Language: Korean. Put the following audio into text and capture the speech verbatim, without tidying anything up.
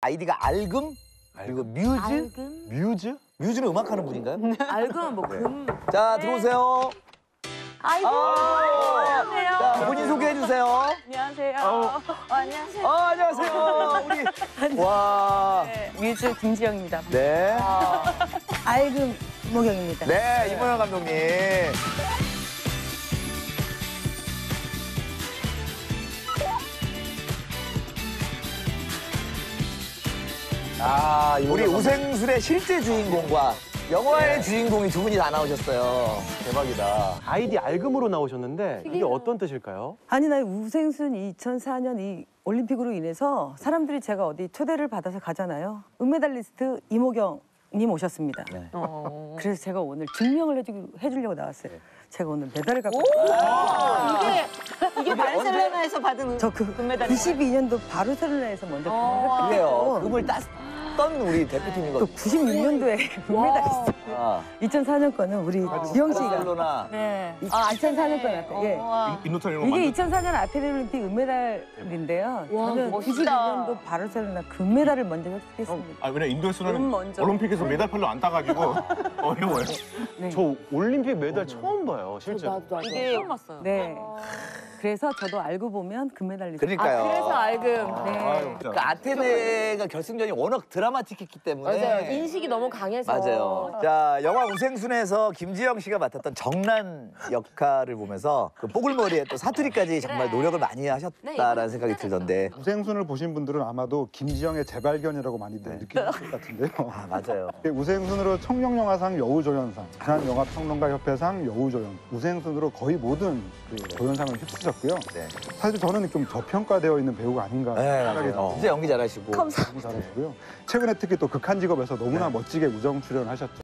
아이디가 알금 그리고 뮤즈. 알금? 뮤즈? 뮤즈는 음악하는 분인가요? 알금 뭐 금. 자 들어오세요. 아이고. 아, 안녕하세요. 자 본인 소개해 주세요. 안녕하세요. 어, 안녕하세요. 아 안녕하세요. 우리 와. 네, 뮤즈 김지영입니다. 네. 알금 모경입니다. 네 이모영 감독님. 아 우리 우생순의 실제 주인공과 영화의 주인공이 두 분이 다 나오셨어요. 대박이다. 아이디 알금으로 나오셨는데 이게 어떤 뜻일까요? 아니 나 우생순 이천사 년 이 올림픽으로 인해서 사람들이 제가 어디 초대를 받아서 가잖아요. 은메달리스트 이모경님 오셨습니다. 네. 어. 그래서 제가 오늘 증명을 해주, 해주려고 나왔어요. 제가 오늘 메달을 갖고 이게 이게 바르셀로나에서 받은 저그 금메달. 구십이 년도 바르셀로나에서 먼저 어. 그래요. 금을 땄던 우리 또 대표팀이거든요. 구십육 년도에 금메달리스트. 아, 이천사 년 거는 우리 지영 씨가 바르셀로나. 네. 이천사 년 거는 예. 어, 인노탈 이런 거 이게 만들 이천사 년 아테네올림픽 은메달인데요. 와, 저는 멋있다. 구십육 년도 바르셀로나 금메달을 먼저 획득했습니다. 아 왜냐 인도에서는 금 먼저. 올림픽에서 메달 별로 안 따가지고 어려워요. 네. 저 올림픽 메달 처음 봐요, 실제로. 이게 처음 봤어요. 네. 그래서 저도 알고 보면 금메달리스트. 그러니까요. 아, 그래서 알금. 네. 아유, 그 아테네가 결승전이 워낙 드라마틱했기 때문에. 맞아요. 인식이 너무 강해서. 맞아요. 자, 영화 우생순에서 김지영 씨가 맡았던 정란 역할을 보면서 그 뽀글머리에 또 사투리까지 정말 노력을 많이 하셨다라는 생각이 들던데. 우생순을 보신 분들은 아마도 김지영의 재발견이라고 많이들 느끼실 것 같은데요. 아, 맞아요. 우생순으로 청룡영화상 여우조연상, 부산영화평론가협회상 여우조연, 우생순으로 거의 모든 그 조연상을 휩쓰셨고요. 네. 사실 저는 좀 저평가되어 있는 배우가 아닌가 네, 생각이 맞아요. 들어요. 진짜 연기 잘하시고. 너무 잘하시고요. 최근에 특히 또 극한 직업에서 너무나 멋지게 우정 출연을 하셨죠.